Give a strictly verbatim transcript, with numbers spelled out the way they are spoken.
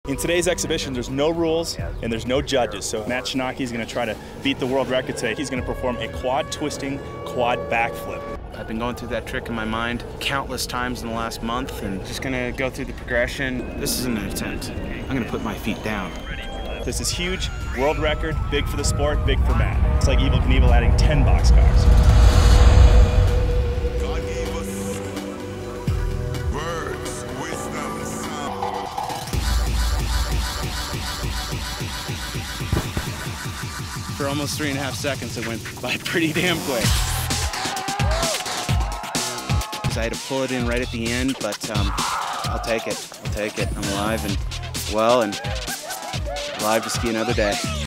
In today's exhibition, there's no rules and there's no judges, so Matt Chojnacki is going to try to beat the world record today. He's going to perform a quad twisting, quad backflip. I've been going through that trick in my mind countless times in the last month, and just going to go through the progression. This isn't an attempt. I'm going to put my feet down. This is huge, world record, big for the sport, big for Matt. It's like Evel Knievel adding ten boxcars. God gave us words, wisdom, sound. For almost three and a half seconds, it went by pretty damn quick. Because I had to pull it in right at the end, but um, I'll take it. I'll take it. I'm alive and well and alive to see another day.